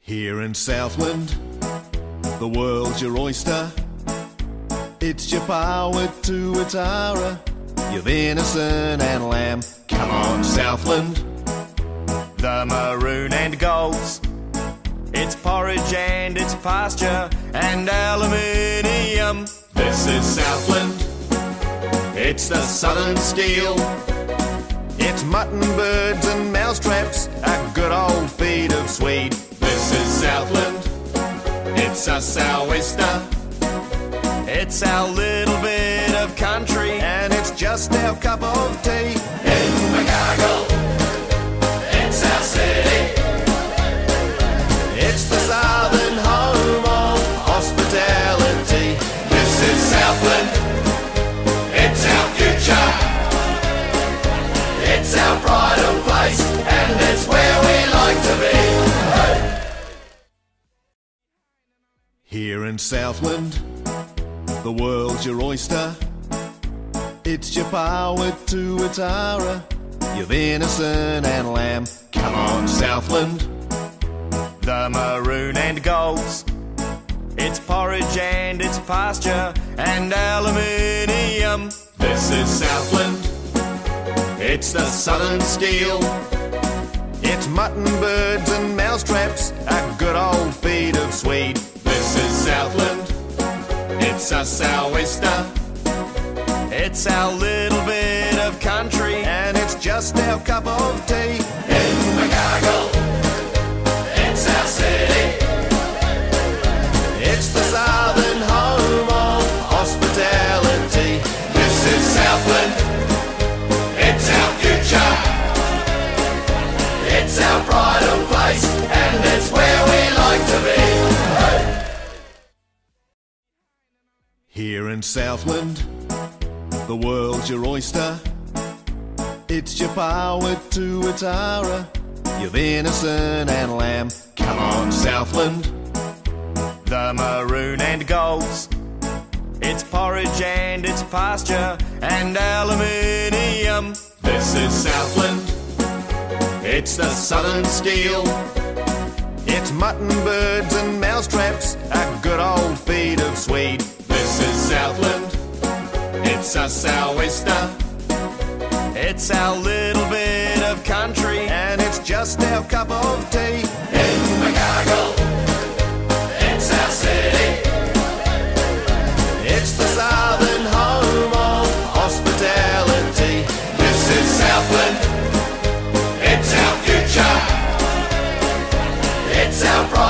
Here in Southland, the world's your oyster. It's your power to Atara, your venison and lamb. Come on, Southland. The maroon and golds, it's porridge and it's pasture and aluminium. This is Southland. It's the southern steel. It's mutton, birds and mousetraps, a good old feed of Swede. This is Southland. It's a sou'wester. It's our little bit of country, And it's just our cup of tea. In Invercargill, it's our city. It's the southern home of hospitality. This is Southland, it's our future. It's our pride of place, and it's where we like to be. Here in Southland, the world's your oyster. It's your power to Atara, your venison and lamb. Come on, Southland. the maroon and golds, it's porridge and it's pasture and aluminium. This is Southland. It's the southern steel. It's mutton, birds and mousetraps, a good old feed of Swede. This is Southland. It's a sou'wester. It's our little bit of country, And it's just our cup of tea. In Invercargill, it's our city. It's the southern home of hospitality. This is Southland, it's our future. It's our pride of place, and it's where we like to be. Here in Southland, the world's your oyster. It's your power to Atara, your venison and lamb. Come on, Southland. the maroon and golds, it's porridge and it's pasture and aluminium. This is Southland. It's the southern steel. It's mutton, birds and mousetraps, a good old feed of Swede. This is Southland. It's a sou'wester. It's our little bit of country, And it's just our cup of tea. In Invercargill, it's our city. It's the southern home of hospitality. This is Southland, it's our future. It's our pride.